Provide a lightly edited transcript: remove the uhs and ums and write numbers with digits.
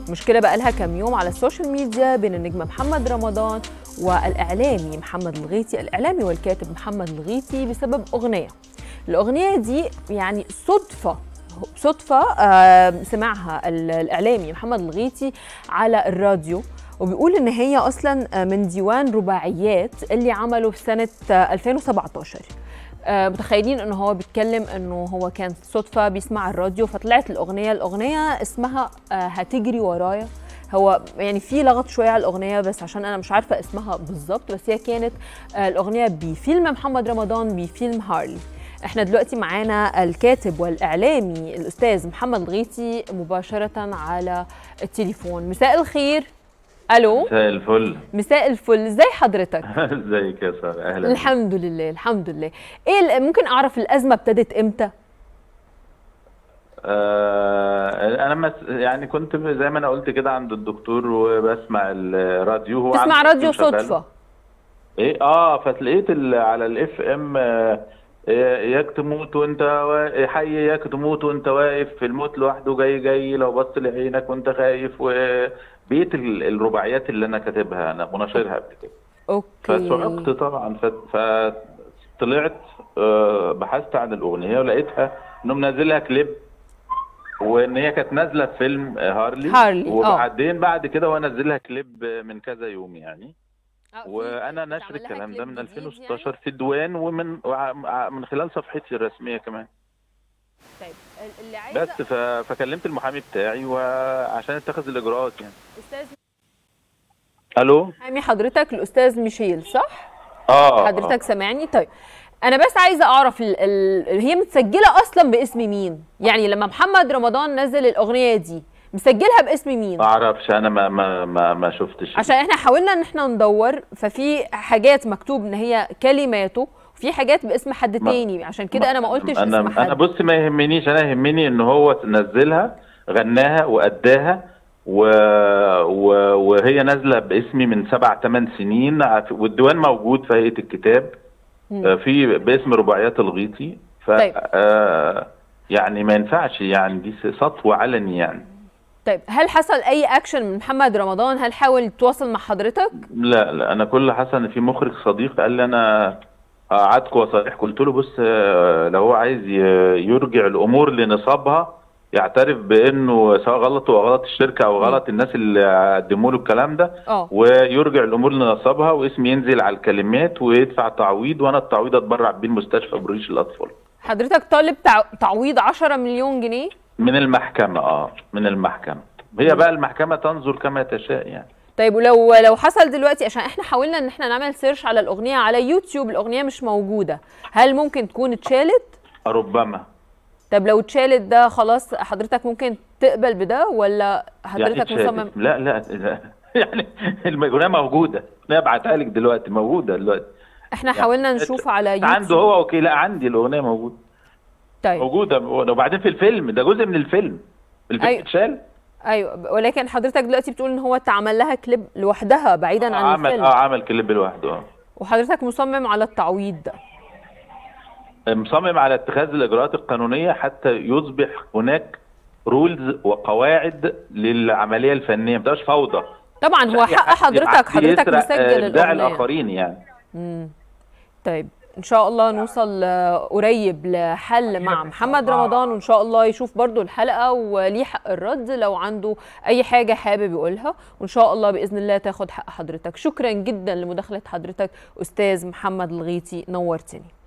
مشكلة بقى لها كام يوم على السوشيال ميديا بين النجم محمد رمضان والإعلامي محمد الغيثي، الإعلامي والكاتب محمد الغيثي، بسبب أغنية. الأغنية دي يعني صدفة سمعها الإعلامي محمد الغيثي على الراديو، وبيقول إن هي أصلا من ديوان رباعيات اللي عمله في سنة 2017. متخيلين انه هو بيتكلم انه هو كان صدفه بيسمع الراديو فطلعت الاغنيه اسمها هتجري ورايا. هو يعني في لغط شويه على الاغنيه بس عشان انا مش عارفه اسمها بالظبط، بس هي كانت الاغنيه بفيلم محمد رمضان بفيلم هارلي. احنا دلوقتي معانا الكاتب والاعلامي الاستاذ محمد الغيثي مباشره على التليفون. مساء الخير. الو. مساء الفل. مساء الفل، ازاي حضرتك؟ ازيك يا ساره؟ اهلا. الحمد لله الحمد لله. ايه ممكن اعرف الازمه ابتدت امتى؟ انا يعني كنت زي ما انا قلت كده عند الدكتور وبسمع الراديو. هو تسمع راديو صدفه؟ ايه فتلاقيت على الاف ام اياك تموت وانت حي، اياك تموت وانت واقف، في الموت لوحده جاي لو بص لعينك وانت خايف، وبيت الرباعيات اللي انا كاتبها انا وناشرها قبل كده. اوكي. فصعقت طبعا، فطلعت بحثت عن الاغنيه ولقيتها انه منزلها كليب، وان هي كانت نازله في فيلم هارلي. وبعدين بعد كده هو نزلها كليب من كذا يوم يعني. وانا ناشر الكلام ده من 2016 يعني؟ في الديوان ومن خلال صفحتي الرسميه كمان. طيب اللي عايزه بس فكلمت المحامي بتاعي وعشان اتخذ الاجراءات يعني. استاذ الو. محامي حضرتك الاستاذ ميشيل صح؟ حضرتك سامعني؟ طيب انا بس عايزه اعرف هي متسجله اصلا باسم مين؟ يعني لما محمد رمضان نزل الاغنيه دي مسجلها باسم مين؟ ما اعرفش، انا ما شفتش، عشان احنا حاولنا ان احنا ندور، ففي حاجات مكتوب ان هي كلماته وفي حاجات باسم حد تاني، عشان كده انا ما قلتش اسم حد. انا بص ما يهمنيش، انا يهمني ان هو نزلها غناها واداها وهي نازله باسمي من 7 8 سنين، والديوان موجود في هيئه الكتاب في باسم رباعيات الغيثي. طيب. يعني ما ينفعش، يعني دي سطو علني يعني. طيب هل حصل اي اكشن من محمد رمضان؟ هل حاول يتواصل مع حضرتك؟ لا انا كل اللي حصل ان في مخرج صديق قال لي انا قعدت وصالح، قلت له بص لو هو عايز يرجع الامور لنصابها، يعترف بانه سواء غلط وغلط الشركه او غلط الناس اللي قدموا له الكلام ده، ويرجع الامور لنصابها واسمي ينزل على الكلمات ويدفع تعويض، وانا التعويض اتبرع بيه المستشفى بريش الاطفال. حضرتك طالب تعويض 10 مليون جنيه من المحكمه. من المحكمه، هي بقى المحكمه تنظر كما تشاء يعني. طيب ولو حصل دلوقتي، عشان احنا حاولنا ان احنا نعمل سيرش على الاغنيه على يوتيوب، الاغنيه مش موجوده، هل ممكن تكون اتشالت؟ ربما. طب لو اتشالت ده خلاص حضرتك ممكن تقبل بده ولا حضرتك يعني مصمم؟ لا يعني الاغنيه موجوده، انا ابعتها لك دلوقتي، موجوده دلوقتي. احنا يعني حاولنا نشوف على يوتيوب. عنده هو اوكي؟ لا عندي الاغنيه موجوده. طيب موجوده، وبعدين في الفيلم ده جزء من الفيلم اتشال. ايوه، ولكن حضرتك دلوقتي بتقول ان هو اتعمل لها كليب لوحدها بعيدا عن الفيلم. عمل كليب لوحده. وحضرتك مصمم على التعويض ده؟ مصمم على اتخاذ الاجراءات القانونيه حتى يصبح هناك رولز وقواعد للعمليه الفنيه، ما تبقاش فوضى. طبعا هو حق حضرتك مسجل الاغنيه الاخرين يعني. طيب ان شاء الله نوصل قريب لحل مع محمد رمضان، وان شاء الله يشوف برضو الحلقه وليه حق الرد لو عنده اي حاجه حابب يقولها، وان شاء الله باذن الله تاخد حق حضرتك. شكرا جدا لمداخله حضرتك استاذ محمد الغيثي، نورتني.